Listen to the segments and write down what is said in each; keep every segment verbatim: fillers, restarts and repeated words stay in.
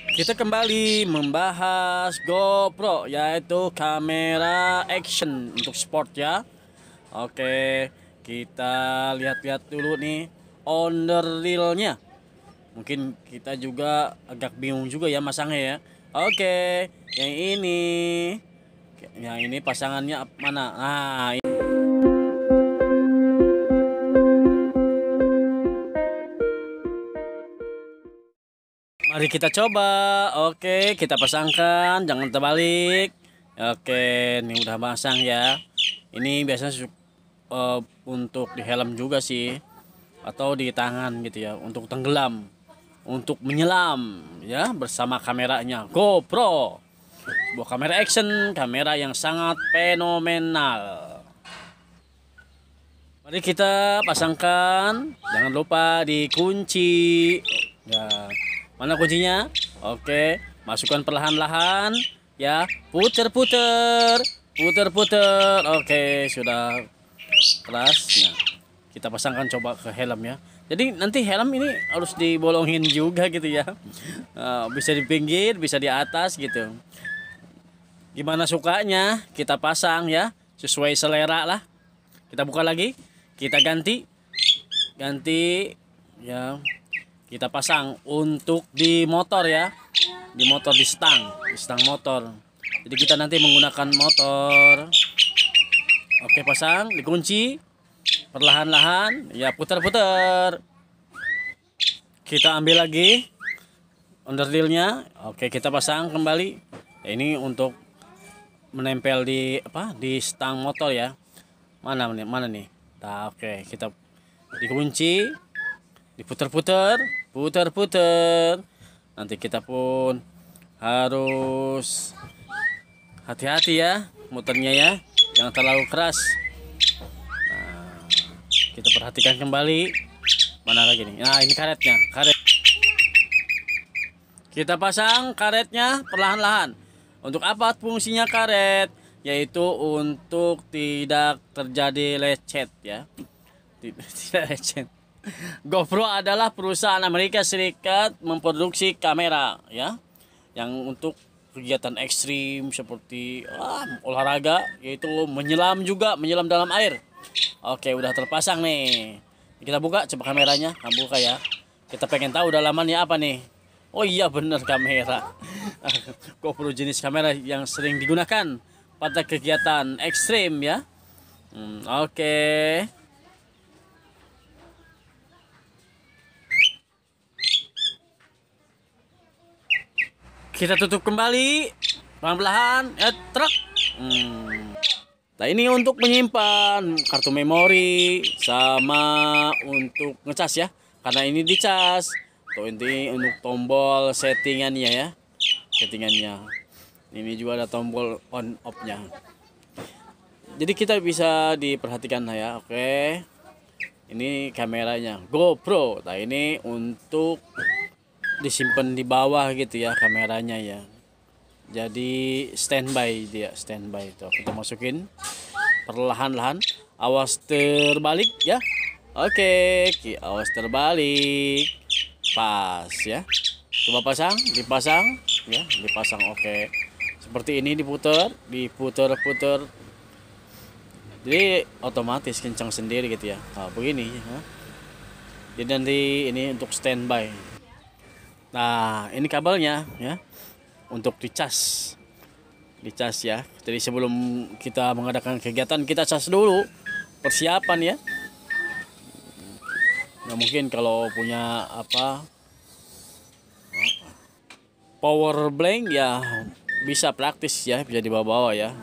Kita kembali membahas GoPro, yaitu kamera action untuk sport ya. Oke, kita lihat-lihat dulu nih on the reel-nya. Mungkin kita juga agak bingung juga ya masangnya ya. Oke, yang ini, yang ini pasangannya mana? Nah, ini. Mari kita coba. Oke, kita pasangkan, jangan terbalik. Oke, ini udah pasang ya. Ini biasanya uh, untuk di helm juga sih, atau di tangan gitu ya, untuk tenggelam, untuk menyelam ya bersama kameranya GoPro. Sebuah kamera action, kamera yang sangat fenomenal. Mari kita pasangkan, jangan lupa dikunci. Ya. Mana kuncinya? Oke, masukkan perlahan-lahan ya, puter-puter, puter-puter. Oke, sudah keras. Nah, kita pasangkan coba ke helm ya. Jadi nanti helm ini harus dibolongin juga gitu ya. Uh, bisa di pinggir, bisa di atas gitu. Gimana sukanya kita pasang ya, sesuai selera lah. Kita buka lagi, kita ganti, ganti ya. Kita pasang untuk di motor ya, di motor, di stang, di stang motor. Jadi kita nanti menggunakan motor. Oke, pasang, dikunci, perlahan-lahan, ya putar-putar. Kita ambil lagi underdealnya. Oke, kita pasang kembali. Ini untuk menempel di apa? Di stang motor ya. Mana nih? Mana nih? Nah, oke, kita dikunci, diputar-putar. Putar-putar. Nanti kita pun harus hati-hati ya muternya ya, jangan terlalu keras. Nah, kita perhatikan kembali. Mana lagi nih? Nah, ini karetnya, karet. Kita pasang karetnya perlahan-lahan. Untuk apa fungsinya karet? Yaitu untuk tidak terjadi lecet ya. Tidak lecet. GoPro adalah perusahaan Amerika Serikat memproduksi kamera ya, yang untuk kegiatan ekstrim seperti ah, olahraga, yaitu menyelam juga, menyelam dalam air. Oke, udah terpasang nih. Kita buka coba kameranya, nah, buka ya. Kita pengen tahu dalamannya apa nih. Oh iya bener, kamera. GoPro jenis kamera yang sering digunakan pada kegiatan ekstrim ya. Hmm, oke. Okay. Kita tutup kembali pelan-pelan ya, truk. Hmm. Nah, ini untuk menyimpan kartu memori sama untuk ngecas ya, karena ini dicas. Tuh, ini untuk tombol settingannya ya, settingannya. Ini juga ada tombol on off-nya. Jadi kita bisa diperhatikan ya. Oke, ini kameranya GoPro. Nah, ini untuk disimpan di bawah gitu ya kameranya ya, jadi standby, dia standby. Itu kita masukin perlahan-lahan, awas terbalik ya. Oke, awas terbalik, pas ya. Coba pasang, dipasang ya, dipasang. Oke, seperti ini, diputar, diputar-putar, jadi otomatis kencang sendiri gitu ya. Nah, begini ya. Jadi nanti ini untuk standby. Nah, ini kabelnya ya, untuk dicas, dicas ya. Jadi sebelum kita mengadakan kegiatan, kita cas dulu, persiapan ya. Nah, mungkin kalau punya apa, power bank ya bisa praktis ya, bisa dibawa-bawa ya.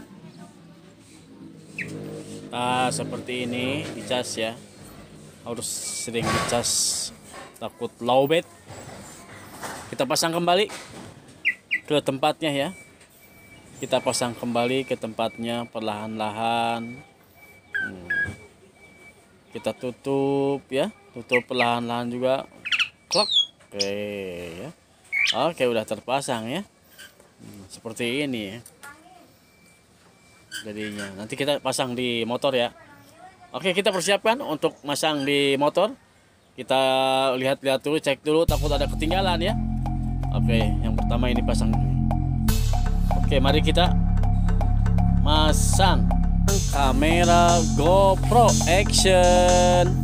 Nah, seperti ini dicas ya, harus sering dicas, takut lowbat. Kita pasang kembali ke tempatnya ya. Kita pasang kembali ke tempatnya perlahan-lahan. Hmm. Kita tutup ya, tutup perlahan-lahan juga. Klok. Oke ya. Oke, udah terpasang ya. Hmm, seperti ini ya. Jadinya nanti kita pasang di motor ya. Oke, kita persiapkan untuk masang di motor. Kita lihat-lihat dulu, cek dulu, takut ada ketinggalan ya. Oke, yang pertama ini pasang. Oke, mari kita masang kamera GoPro action.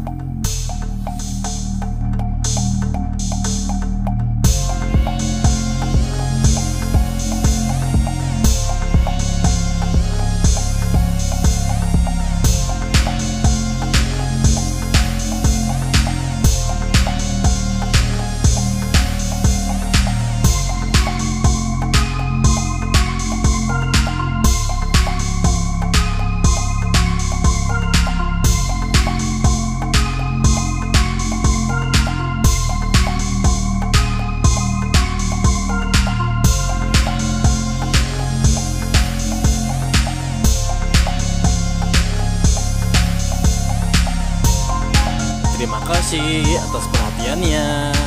Terima kasih atas perhatiannya.